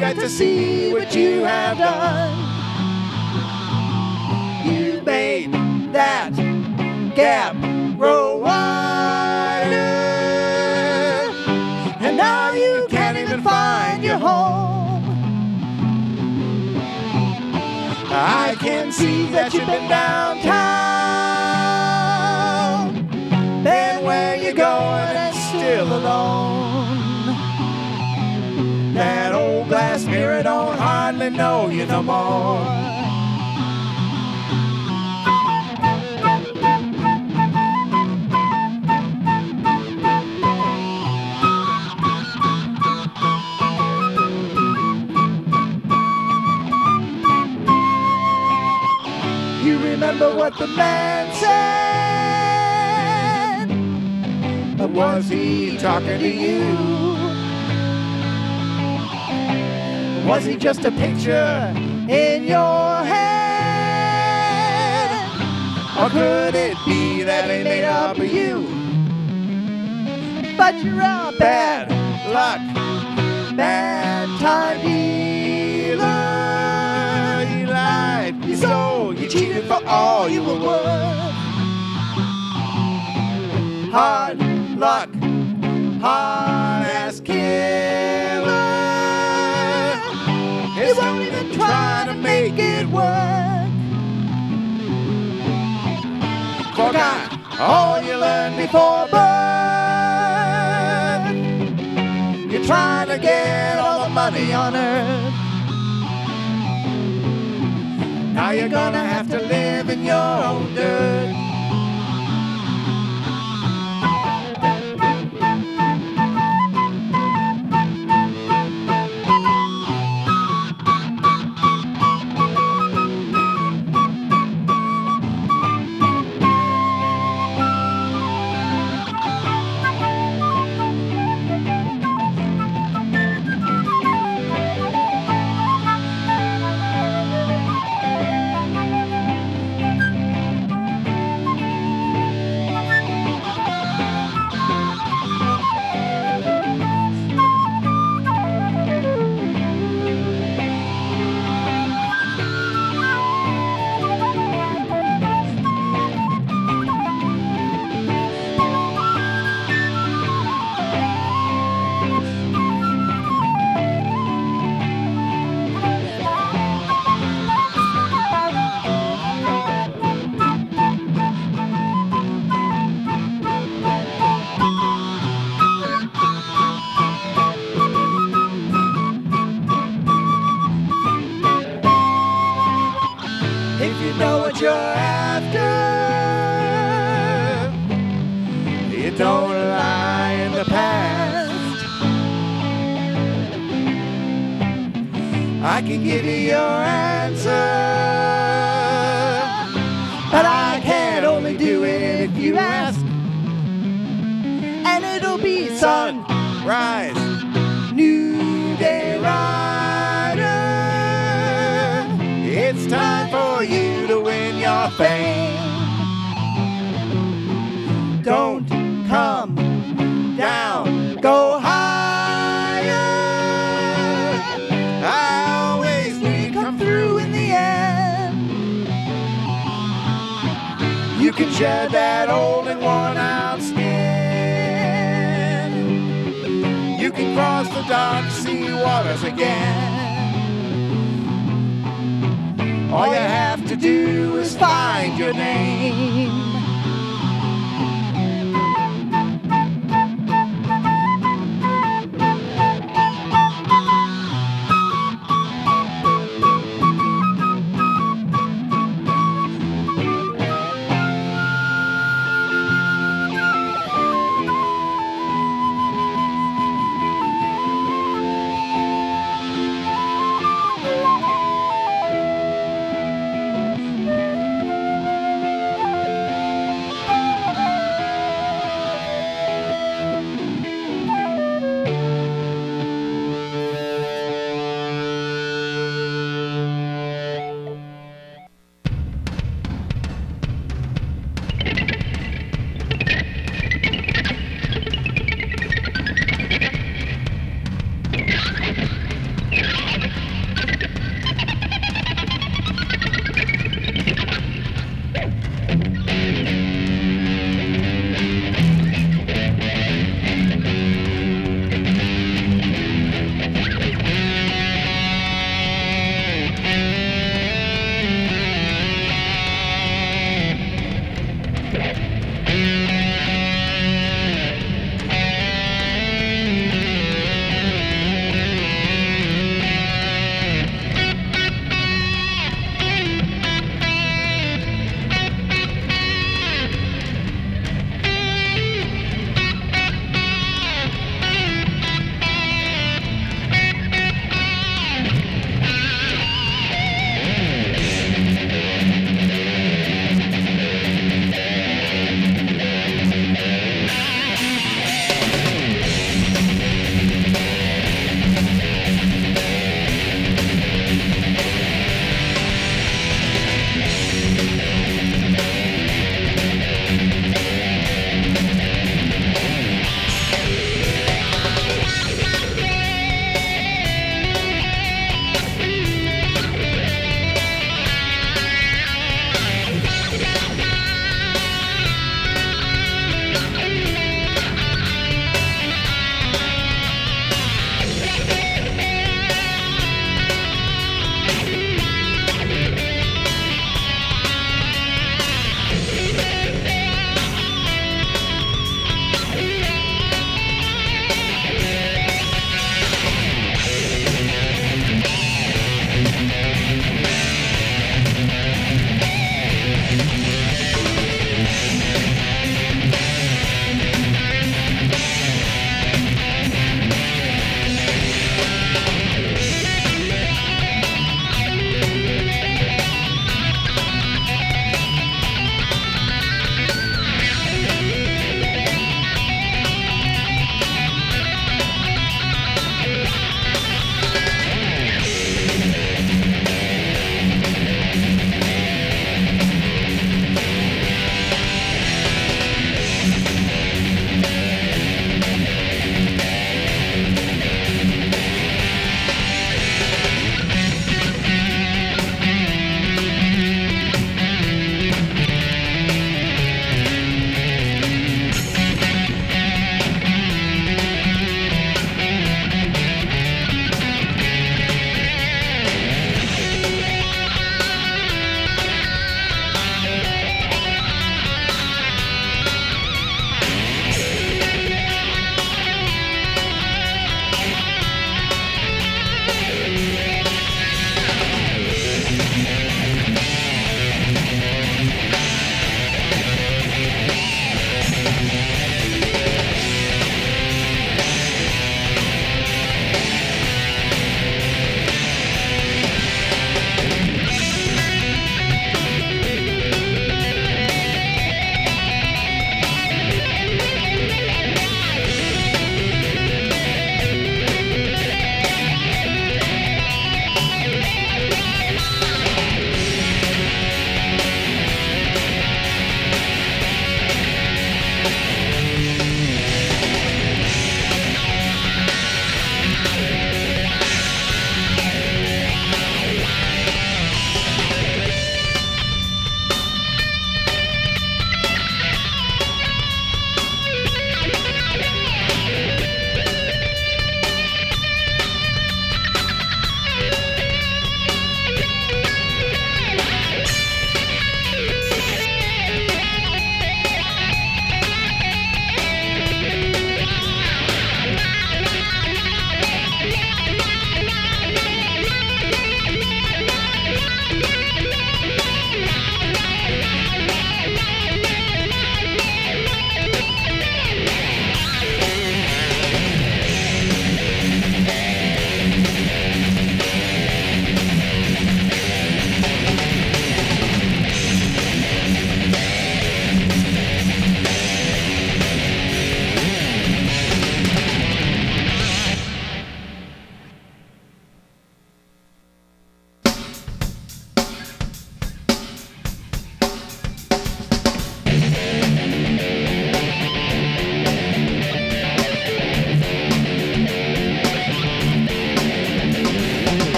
got to see what you have done. You made that gap grow wider, and now you can't even find your home. I can see that you've been downtown, been where you're going and still alone. That old glass mirror don't hardly know you no more. You remember what the man said, but was he talking to you? Was he just a picture in your head? Or could it be that he made up of you? But you're a bad luck, bad time dealer. You lied, you stole, you cheated for all you were worth. Hard luck, hard-ass killer. You won't even try to make it work. Forgot all you learned before birth. You're trying to get all the money on earth. Now you're gonna have to live in your own dirt. You're after, it don't lie in the past. I can give you your answer, but I can only do it if you ask. And it'll be sunrise, new day rider. It's time for you to win your fame. Don't come down, go higher. I always knew you'd come through in the end. You can shed that old and worn out skin. You can cross the dark sea waters again. All you have to do is find your name.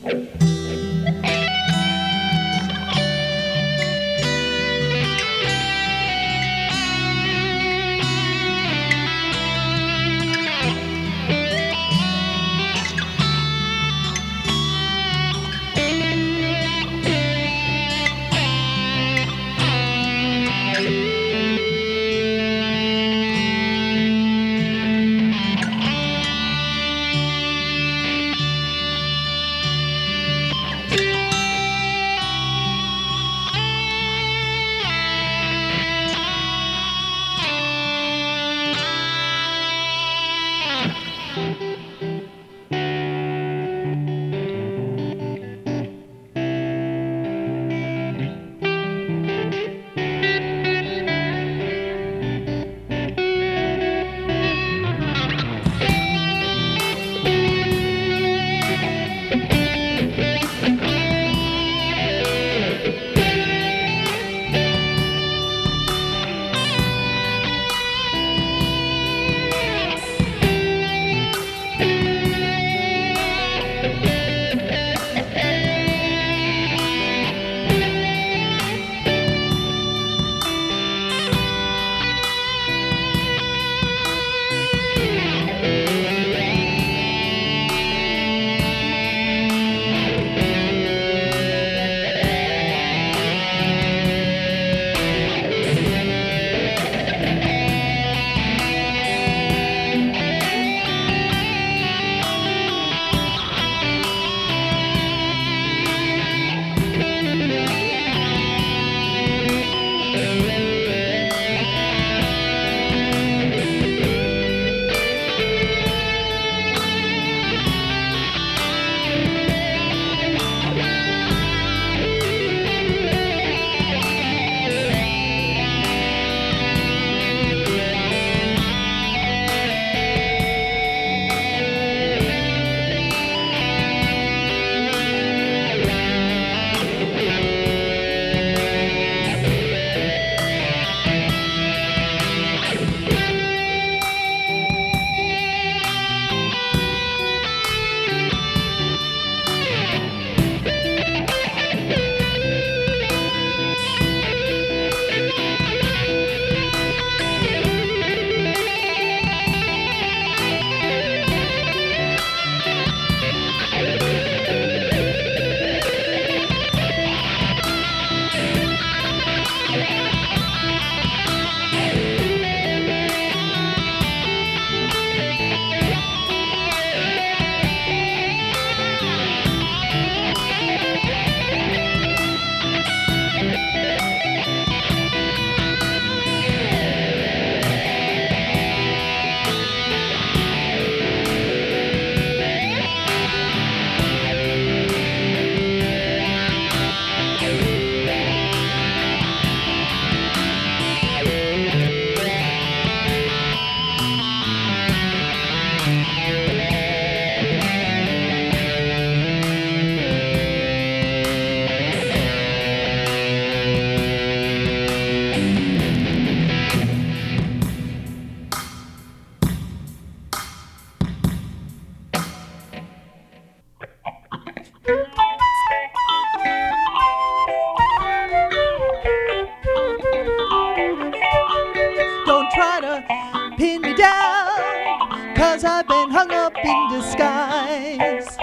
'cause I've been hung up in disguise.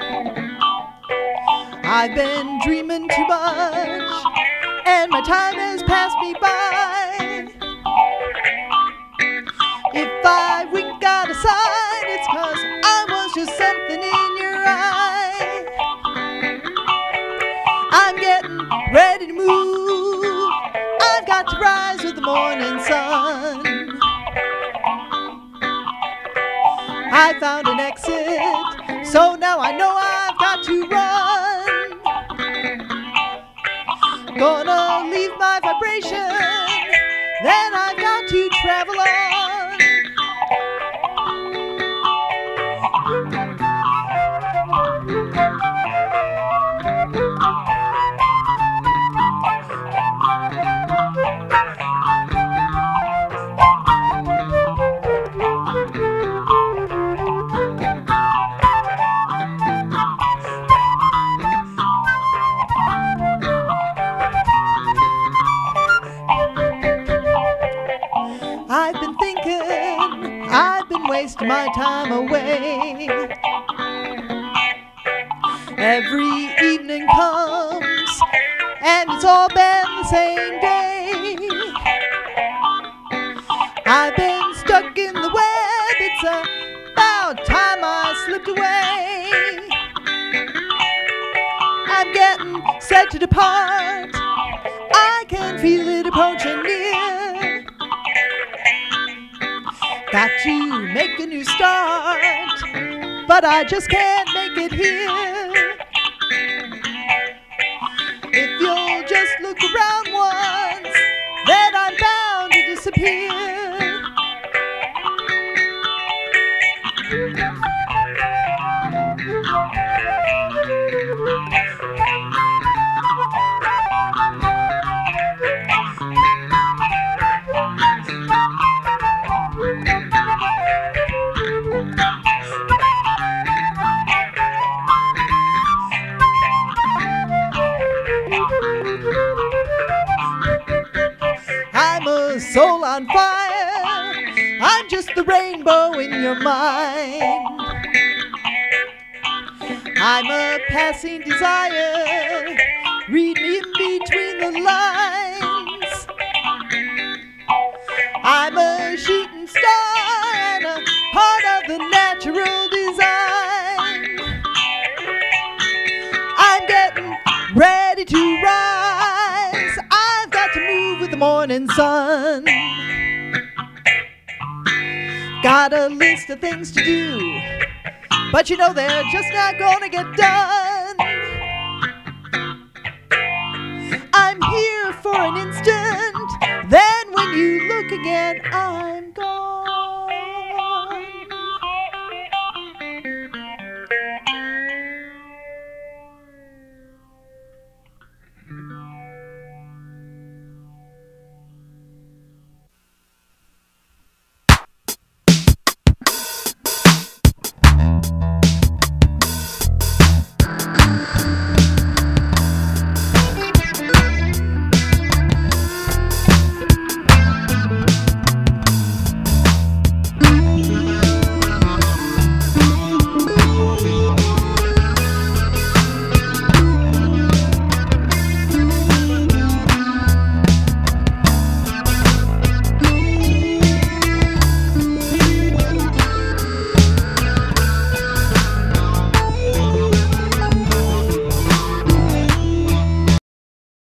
I've been dreaming too much, and my time has passed me by. If I wink out a sign, it's 'cause I was just something in your eye. I'm getting ready to move. I've got to rise with the morning sun. I found an exit, so now I know I've got to run. Gonna leave my vibration, then I've got to travel on. waste my time away. Every evening comes, and it's all been the same day. I've been stuck in the web, it's about time I slipped away. I'm getting set to depart, I can feel it approaching near. Got to make a new start, but I just can't make it here. If you'll just look around once, then I'm bound to disappear. I'm a soul on fire, I'm just the rainbow in your mind. I'm a passing desire, read me in between the lines. I'm a shooting star and a part of the natural design. I'm getting ready to rise, I've got to move with the morning sun. Got a list of things to do, but you know they're just not gonna get done. I'm here for an instant, then when you look again, I'm gone.